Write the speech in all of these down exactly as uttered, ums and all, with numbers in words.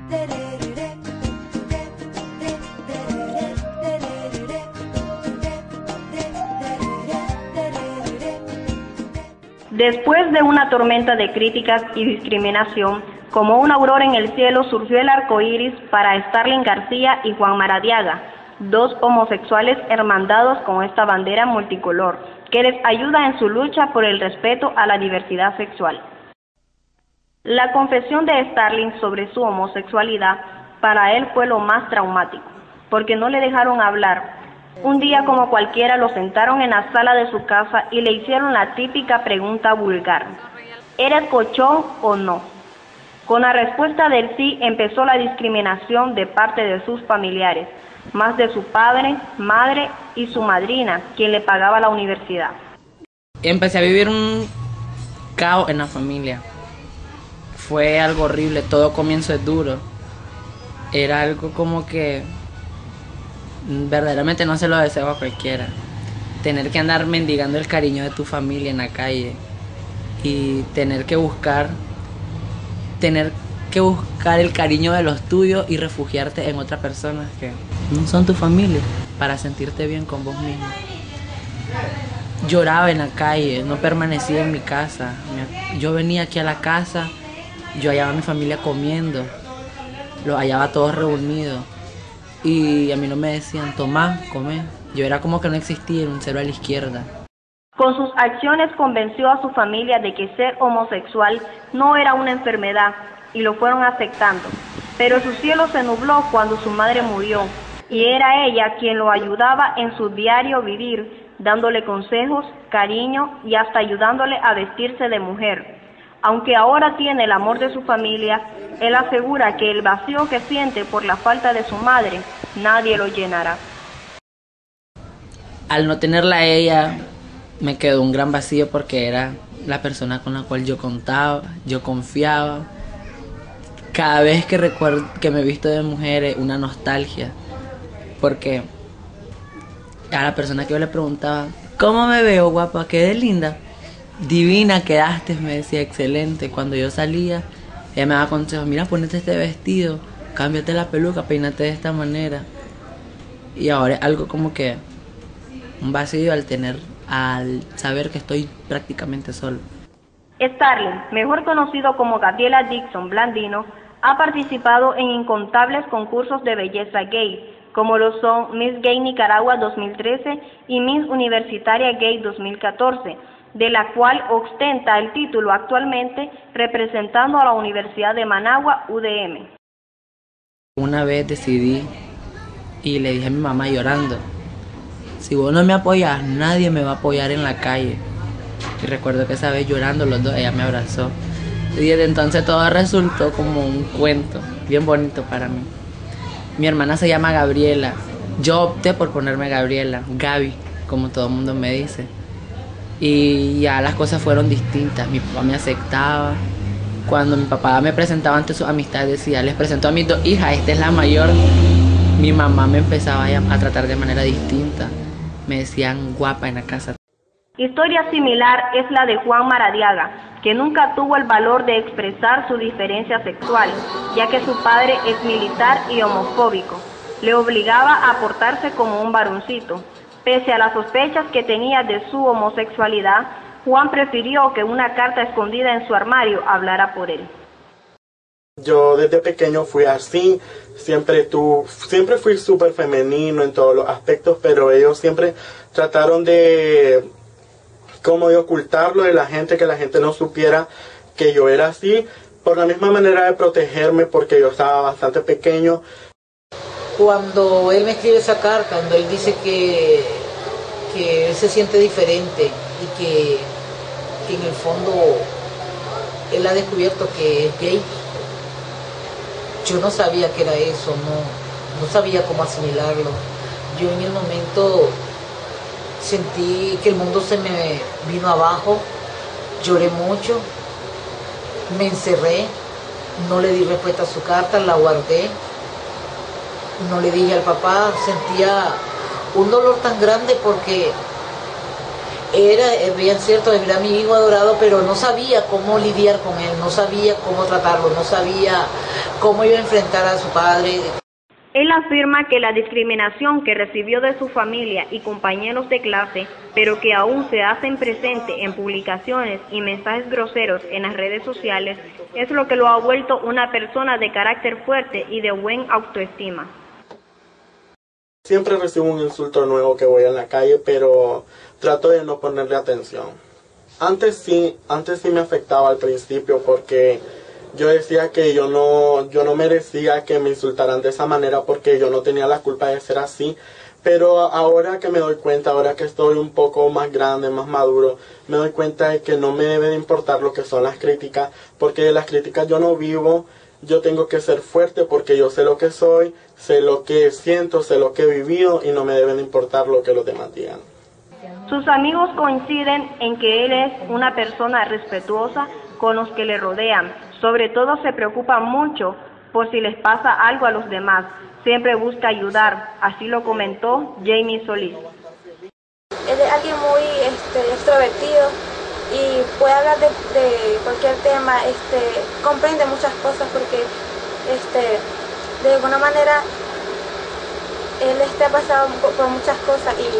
Después de una tormenta de críticas y discriminación, como una aurora en el cielo surgió el arco iris para Starling García y Juan Maradiaga, dos homosexuales hermandados con esta bandera multicolor, que les ayuda en su lucha por el respeto a la diversidad sexual. La confesión de Starling sobre su homosexualidad para él fue lo más traumático, porque no le dejaron hablar. Un día como cualquiera lo sentaron en la sala de su casa y le hicieron la típica pregunta vulgar: ¿eres cochón o no? Con la respuesta del sí empezó la discriminación de parte de sus familiares, más de su padre, madre y su madrina, quien le pagaba la universidad. Empecé a vivir un caos en la familia. Fue algo horrible, todo comienzo es duro. Era algo como que verdaderamente no se lo deseo a cualquiera. Tener que andar mendigando el cariño de tu familia en la calle y tener que buscar, tener que buscar el cariño de los tuyos y refugiarte en otras personas que no son tu familia para sentirte bien con vos mismo. Lloraba en la calle, no permanecía en mi casa. Yo venía aquí a la casa, yo hallaba a mi familia comiendo, los hallaba todos reunidos. Y a mí no me decían, tomá, comé. Yo era como que no existía, un cero a la izquierda. Con sus acciones convenció a su familia de que ser homosexual no era una enfermedad y lo fueron aceptando. Pero su cielo se nubló cuando su madre murió y era ella quien lo ayudaba en su diario vivir, dándole consejos, cariño y hasta ayudándole a vestirse de mujer. Aunque ahora tiene el amor de su familia, él asegura que el vacío que siente por la falta de su madre, nadie lo llenará. Al no tenerla a ella, me quedó un gran vacío porque era la persona con la cual yo contaba, yo confiaba. Cada vez que recuerdo que me he visto de mujeres, una nostalgia, porque a la persona que yo le preguntaba, ¿cómo me veo, guapa? ¿Quedé linda? Divina quedaste, me decía, excelente. Cuando yo salía, ella me daba consejos, mira, ponete este vestido, cámbiate la peluca, peínate de esta manera. Y ahora es algo como que un vacío al tener, al saber que estoy prácticamente solo. Starling, mejor conocido como Gabriela Dixon Blandino, ha participado en incontables concursos de belleza gay, como lo son Miss Gay Nicaragua dos mil trece y Miss Universitaria Gay dos mil catorce, de la cual ostenta el título actualmente representando a la Universidad de Managua, U D M. Una vez decidí y le dije a mi mamá llorando, si vos no me apoyas, nadie me va a apoyar en la calle. Y recuerdo que esa vez llorando los dos, ella me abrazó. Y desde entonces todo resultó como un cuento, bien bonito para mí. Mi hermana se llama Gabriela. Yo opté por ponerme Gabriela, Gaby, como todo el mundo me dice. Y ya las cosas fueron distintas. Mi papá me aceptaba. Cuando mi papá me presentaba ante sus amistades, decía, les presento a mis dos hijas, esta es la mayor. Mi mamá me empezaba a tratar de manera distinta. Me decían guapa en la casa. Historia similar es la de Juan Maradiaga, que nunca tuvo el valor de expresar su diferencia sexual, ya que su padre es militar y homofóbico. Le obligaba a portarse como un varoncito. Pese a las sospechas que tenía de su homosexualidad, Juan prefirió que una carta escondida en su armario hablara por él. Yo desde pequeño fui así, siempre, tu, siempre fui súper femenino en todos los aspectos, pero ellos siempre trataron de, como de ocultarlo de la gente, que la gente no supiera que yo era así, por la misma manera de protegerme porque yo estaba bastante pequeño. Cuando él me escribe esa carta, cuando él dice que, que él se siente diferente y que, que en el fondo él ha descubierto que es gay, yo no sabía que era eso, no, no sabía cómo asimilarlo. Yo en el momento sentí que el mundo se me vino abajo, lloré mucho, me encerré, no le di respuesta a su carta, la guardé, no le dije al papá, sentía un dolor tan grande porque era, bien cierto, era mi hijo adorado, pero no sabía cómo lidiar con él, no sabía cómo tratarlo, no sabía cómo iba a enfrentar a su padre. Él afirma que la discriminación que recibió de su familia y compañeros de clase, pero que aún se hacen presente en publicaciones y mensajes groseros en las redes sociales, es lo que lo ha vuelto una persona de carácter fuerte y de buen autoestima. Siempre recibo un insulto nuevo que voy en la calle, pero trato de no ponerle atención. Antes sí, antes sí me afectaba al principio porque yo decía que yo no, yo no merecía que me insultaran de esa manera porque yo no tenía la culpa de ser así. Pero ahora que me doy cuenta, ahora que estoy un poco más grande, más maduro, me doy cuenta de que no me debe de importar lo que son las críticas, porque de las críticas yo no vivo. Yo tengo que ser fuerte porque yo sé lo que soy, sé lo que siento, sé lo que he vivido y no me deben importar lo que los demás digan. Sus amigos coinciden en que él es una persona respetuosa con los que le rodean. Sobre todo se preocupa mucho por si les pasa algo a los demás. Siempre busca ayudar, así lo comentó Jamie Solís. Él es alguien muy este, extrovertido y puede hablar de, de cualquier tema, este, comprende muchas cosas porque este, de alguna manera él este, ha pasado por muchas cosas y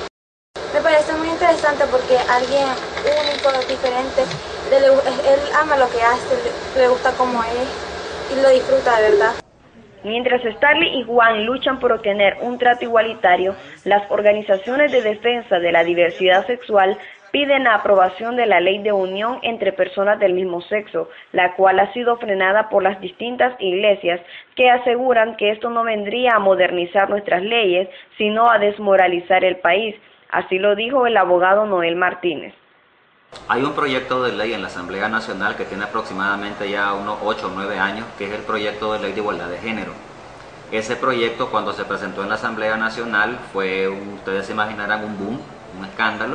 me parece muy interesante porque alguien único, diferente, él, él ama lo que hace, le, le gusta cómo es y lo disfruta de verdad. Mientras Starly y Juan luchan por obtener un trato igualitario, las organizaciones de defensa de la diversidad sexual piden la aprobación de la ley de unión entre personas del mismo sexo, la cual ha sido frenada por las distintas iglesias que aseguran que esto no vendría a modernizar nuestras leyes, sino a desmoralizar el país. Así lo dijo el abogado Noel Martínez. Hay un proyecto de ley en la Asamblea Nacional que tiene aproximadamente ya unos ocho o nueve años, que es el proyecto de ley de igualdad de género. Ese proyecto, cuando se presentó en la Asamblea Nacional, fue, ustedes se imaginarán, un boom, un escándalo,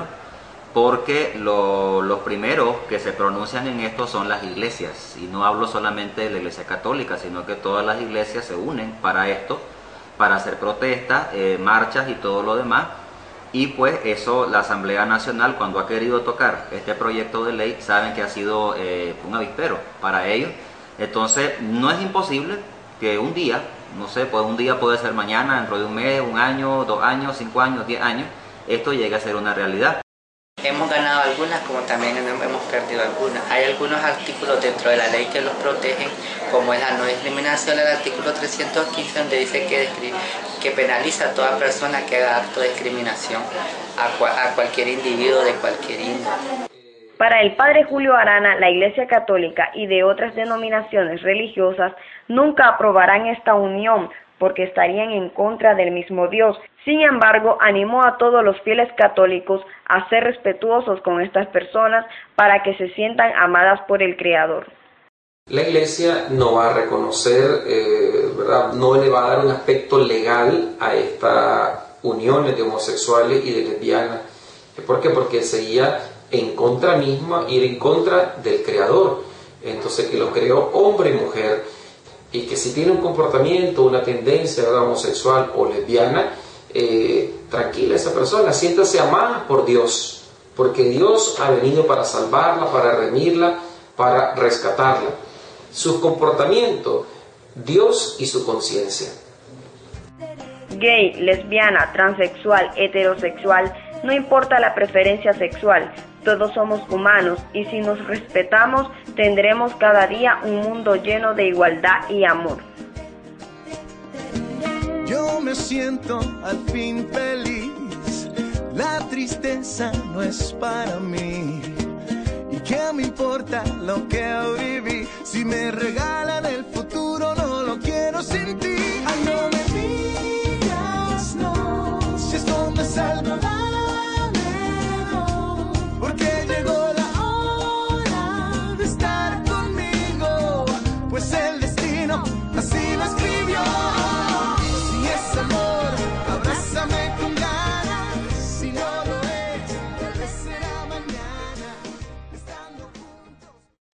porque lo, los primeros que se pronuncian en esto son las iglesias, y no hablo solamente de la Iglesia Católica, sino que todas las iglesias se unen para esto, para hacer protestas, eh, marchas y todo lo demás. Y pues eso, la Asamblea Nacional, cuando ha querido tocar este proyecto de ley, saben que ha sido eh, un avispero para ellos. Entonces, no es imposible que un día, no sé, pues un día puede ser mañana, dentro de un mes, un año, dos años, cinco años, diez años, esto llegue a ser una realidad. Hemos ganado algunas, como también hemos perdido algunas. Hay algunos artículos dentro de la ley que los protegen, como es la no discriminación, el artículo trescientos quince, donde dice que, que penaliza a toda persona que haga acto de discriminación a, cual, a cualquier individuo de cualquier índole. Para el padre Julio Arana, la Iglesia Católica y de otras denominaciones religiosas nunca aprobarán esta unión porque estarían en contra del mismo Dios. Sin embargo, animó a todos los fieles católicos a ser respetuosos con estas personas para que se sientan amadas por el Creador. La Iglesia no va a reconocer, eh, ¿verdad? No le va a dar un aspecto legal a estas uniones de homosexuales y de lesbianas. ¿Por qué? Porque sería en contra misma, ir en contra del Creador. Entonces, que lo creó hombre y mujer, y que si tiene un comportamiento, una tendencia, ¿verdad?, homosexual o lesbiana, eh, tranquila esa persona, siéntase amada por Dios, porque Dios ha venido para salvarla, para redimirla, para rescatarla. Sus comportamientos, Dios y su conciencia. Gay, lesbiana, transexual, heterosexual, no importa la preferencia sexual, todos somos humanos y si nos respetamos tendremos cada día un mundo lleno de igualdad y amor. Yo me siento al fin feliz, la tristeza no es para mí. ¿Y qué me importa lo que viví si me regreso?